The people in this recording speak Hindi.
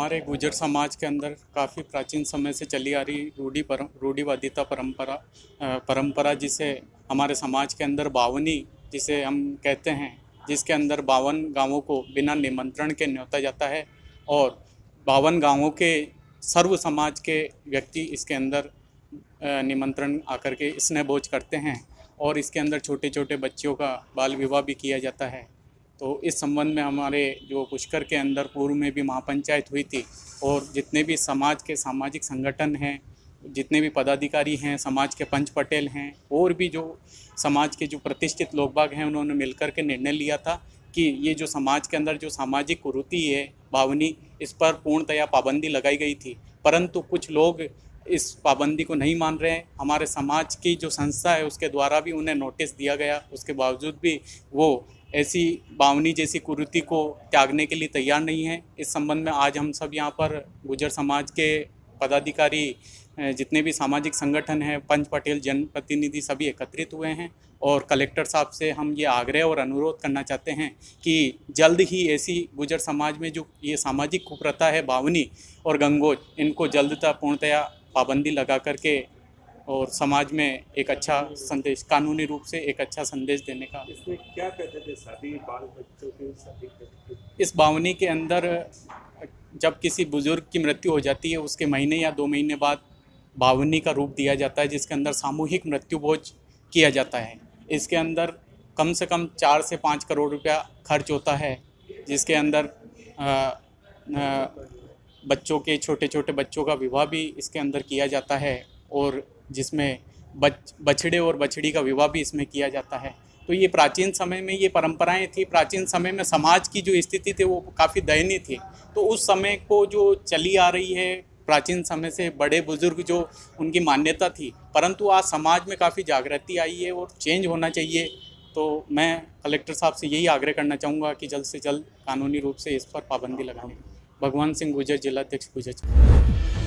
हमारे गुर्जर समाज के अंदर काफ़ी प्राचीन समय से चली आ रही रूढ़िवादिता परंपरा जिसे हमारे समाज के अंदर बावनी जिसे हम कहते हैं, जिसके अंदर 52 गांवों को बिना निमंत्रण के न्योता जाता है और 52 गांवों के सर्व समाज के व्यक्ति इसके अंदर निमंत्रण आकर के स्नेह भोज करते हैं और इसके अंदर छोटे छोटे बच्चों का बाल विवाह भी किया जाता है। तो इस संबंध में हमारे जो पुष्कर के अंदर पूर्व में भी महापंचायत हुई थी और जितने भी समाज के सामाजिक संगठन हैं, जितने भी पदाधिकारी हैं, समाज के पंच पटेल हैं और भी जो समाज के जो प्रतिष्ठित लोग बाग हैं, उन्होंने मिलकर के निर्णय लिया था कि ये जो समाज के अंदर जो सामाजिक कुरीति है बावनी, इस पर पूर्णतया पाबंदी लगाई गई थी। परंतु कुछ लोग इस पाबंदी को नहीं मान रहे हैं। हमारे समाज की जो संस्था है उसके द्वारा भी उन्हें नोटिस दिया गया, उसके बावजूद भी वो ऐसी बावनी जैसी कुरीति को त्यागने के लिए तैयार नहीं है। इस संबंध में आज हम सब यहाँ पर गुर्जर समाज के पदाधिकारी, जितने भी सामाजिक संगठन हैं, पंच पटेल, जनप्रतिनिधि सभी एकत्रित हुए हैं और कलेक्टर साहब से हम ये आग्रह और अनुरोध करना चाहते हैं कि जल्द ही ऐसी गुर्जर समाज में जो ये सामाजिक कुप्रथा है बावनी और गंगोज, इनको जल्दतः पूर्णतया पाबंदी लगा करके और समाज में एक अच्छा संदेश, कानूनी रूप से एक अच्छा संदेश देने का। इसमें क्या कहते थे, शादी बाल बच्चों की शादी? इस बावनी के अंदर जब किसी बुजुर्ग की मृत्यु हो जाती है उसके महीने या 2 महीने बाद बावनी का रूप दिया जाता है, जिसके अंदर सामूहिक मृत्यु भोज किया जाता है। इसके अंदर कम से कम 4 से 5 करोड़ रुपया खर्च होता है, जिसके अंदर बच्चों के छोटे छोटे बच्चों का विवाह भी इसके अंदर किया जाता है और जिसमें बछड़े और बछड़ी का विवाह भी इसमें किया जाता है। तो ये प्राचीन समय में ये परंपराएं थी। प्राचीन समय में समाज की जो स्थिति थी वो काफ़ी दयनीय थी। तो उस समय को जो चली आ रही है प्राचीन समय से, बड़े बुजुर्ग जो उनकी मान्यता थी, परंतु आज समाज में काफ़ी जागृति आई है और चेंज होना चाहिए। तो मैं कलेक्टर साहब से यही आग्रह करना चाहूँगा कि जल्द से जल्द कानूनी रूप से इस पर पाबंदी लगाने। भगवान सिंह गुर्जर, जिलाध्यक्ष गुर्जर।